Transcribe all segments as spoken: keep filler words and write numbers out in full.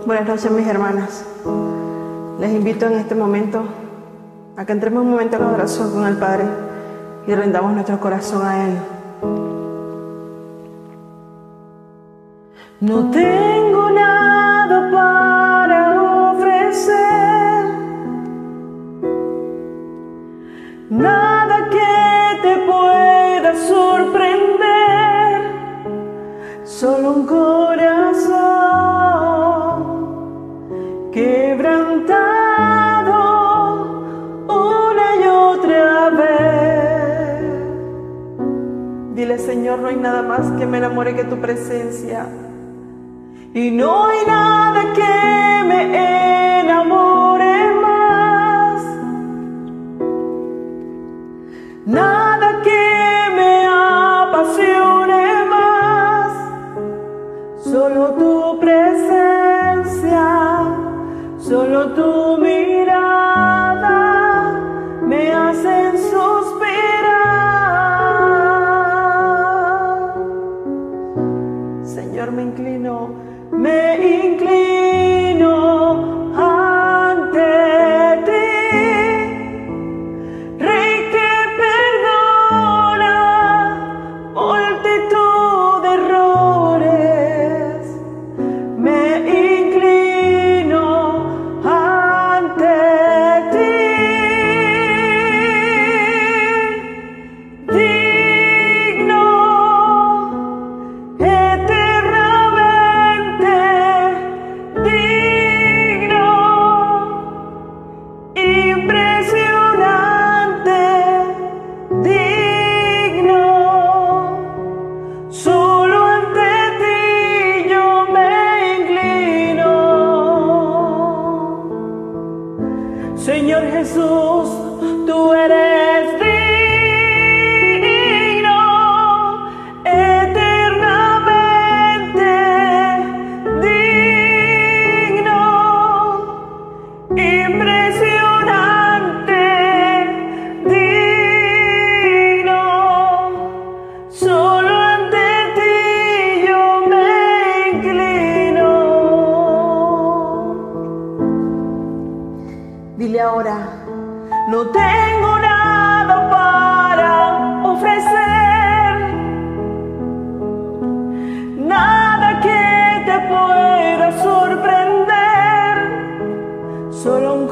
Buenas noches, mis hermanas. Les invito en este momento a que entremos un momento en adoración con el Padre y rendamos nuestro corazón a Él. No tengo nada para ofrecer, nada que te pueda sorprender, solo un corazón quebrantado una y otra vez. Dile: Señor, no hay nada más que me enamore que tu presencia, y no hay nada que me enamore más, nada que me apasione más, solo tu presencia, solo tu mirada me hacen suspirar. Señor, me inclino, me inclino ante ti, Rey que perdona multitud de errores. Me inclino ante ti, digno, eternamente digno, impresionante, digno. Solo ante ti yo me inclino. Señor Jesús, tú eres digno, eternamente digno, impresionante, digno. Solo ante ti yo me inclino. Dile ahora: no tengo nada para ofrecer, nada que te pueda sorprender, solo un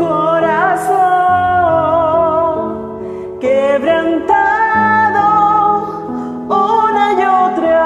corazón quebrantado una y otra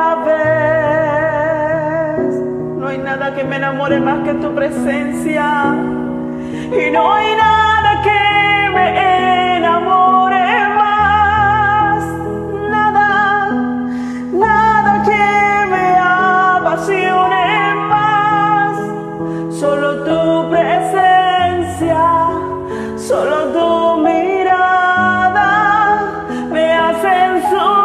vez. No hay nada que me enamore más que tu presencia, y no hay nada que me enamore más, nada, nada que me apasione más, solo tu presencia, solo tu mirada me hacen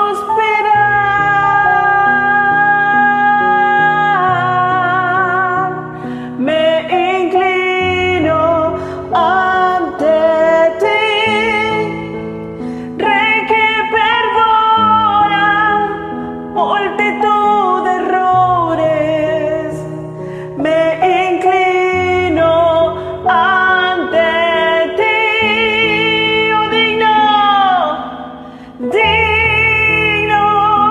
suspirar. Me inclino ante ti, Rey que perdona multitud de errores. Me inclino ante ti, oh digno, digno,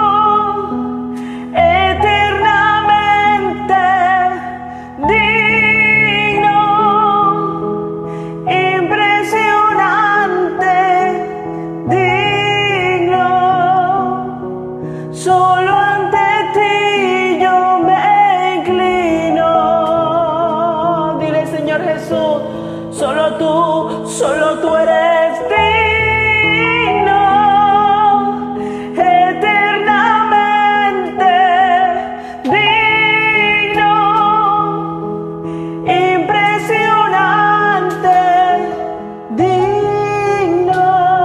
eternamente digno, impresionante, digno. Solo ante ti yo me inclino. Dile: Señor Jesús, solo tú, solo tú eres digno, eternamente digno, impresionante, digno.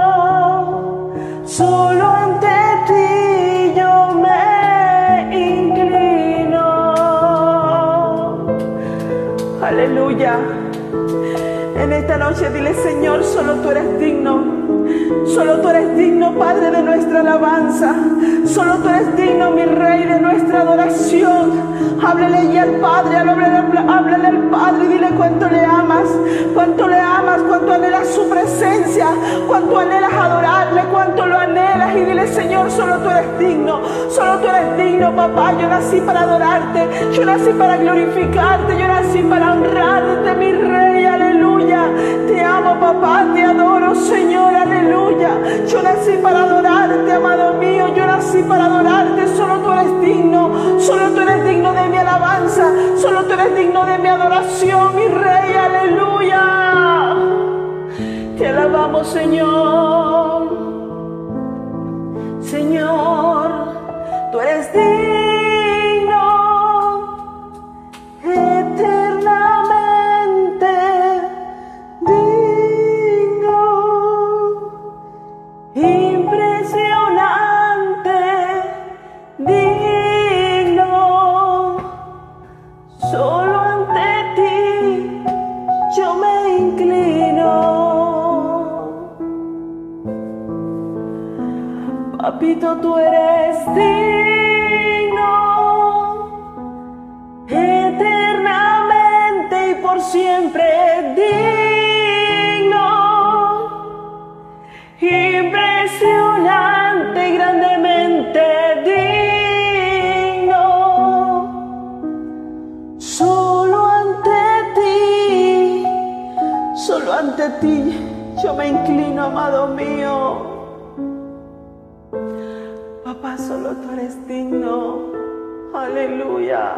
Solo ante ti yo me inclino. Aleluya. En esta noche dile: Señor, solo tú eres digno, Solo tú eres digno, Padre, de nuestra alabanza. Solo tú eres digno, mi Rey, de nuestra adoración. Háblale ya al Padre, háblale, háblale al Padre, dile cuánto le amas, cuánto le amas, cuánto anhelas su presencia, cuánto anhelas adorarle, cuánto lo anhelas. Y dile: Señor, solo tú eres digno, solo tú eres digno, papá. Yo nací para adorarte, yo nací para glorificarte, yo nací para honrarte, mi Rey, aleluya. Te amo, papá, te adoro, Señor, aleluya. Yo nací para adorarte, amado mío, yo nací para adorarte. Solo tú eres digno, solo tú eres digno de mi alabanza, solo tú eres digno de mi adoración, mi Rey, aleluya. Te alabamos, Señor. Señor, tú eres digno eternamente, digno, impresionante, digno. Solo ante ti yo me inclino. Papito, tú eres digno eternamente y por siempre, digno, impresionante y grandemente digno. Solo ante ti, solo ante ti yo me inclino, amado mío. Papá, solo tú eres digno. Aleluya,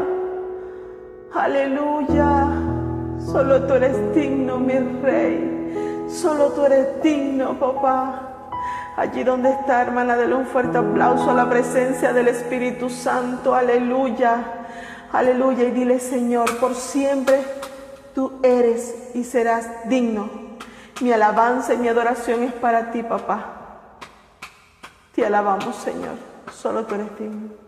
aleluya. Solo tú eres digno, mi Rey. Solo tú eres digno, papá. Allí donde está, hermana, dele un fuerte aplauso a la presencia del Espíritu Santo. Aleluya, aleluya. Y dile: Señor, por siempre tú eres y serás digno. Mi alabanza y mi adoración es para ti, papá. Te alabamos, Señor. Solo tú eres digno.